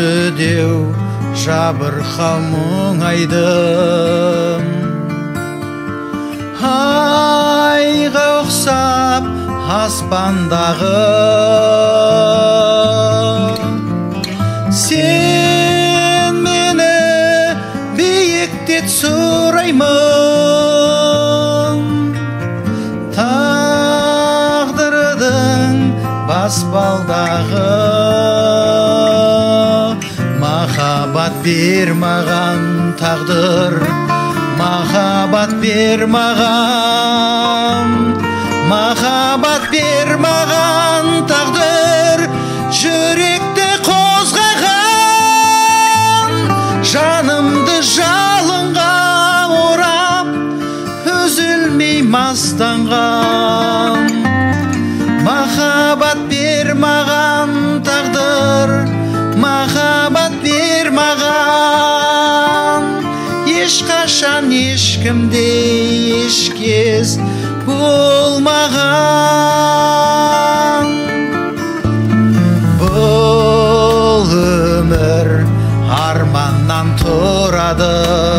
жүдеу жабырқау мұңайдым, айға ұқсап аспандағы сен мені биіктет сұраймын, тағдырдың баспалдағы махаббат бер маған тағдыр, махаббат бер маған, махаббат бер маған тағдыр, жүректі қозғаған, жанымды жалынға орап, үзілмей мастанған. Махаббат бер маған тағдыр, махаббат бер маған, ешқашан ешкімде ешкез болмаған. Бұл өмір арманнан тұрады,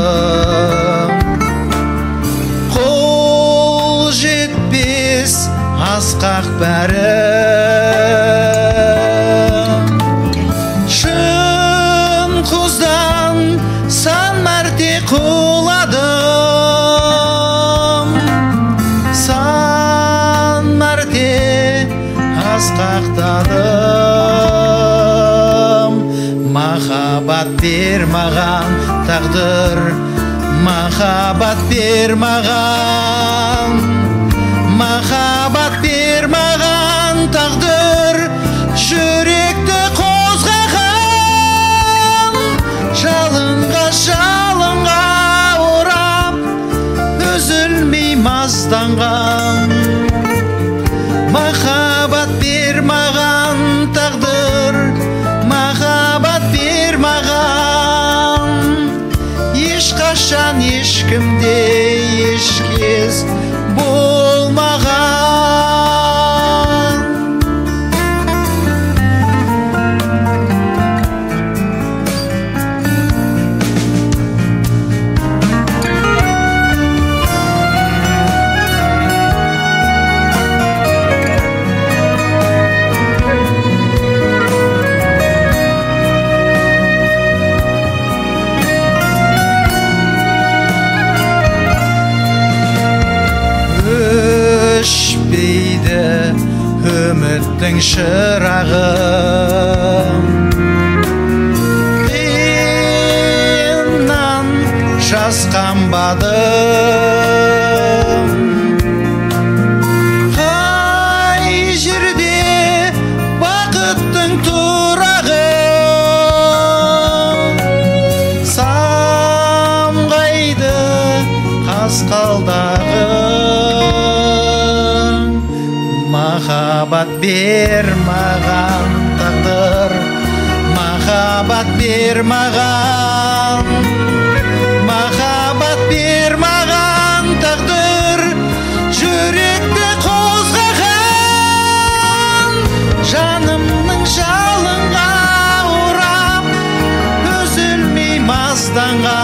қол жетпес асқақ бәрі, шын құздан сан мәрте құладым, сан мәрте асқақтадым. Махаббат бер маған тағдыр, махаббат бер маған, махаббат бер маған тағдыр, жүректі қозғаған, жалынға орап, үзілмей мастанған. Махаббат бер маған тағдыр, махаббат бер маған, ешқашан ешкімде ешкез болмаған. Өшпейді үміттің шырағы, қиыннан жасқанбадым, қай жерде бақыттың тұрағы, самғайды қасқалдағы. Махаббат бер маған тағдыр, махаббат бер маған, махаббат бер маған тағдыр, жүректі қозғаған, жанымның жалынға орап, үзілмей мастанған.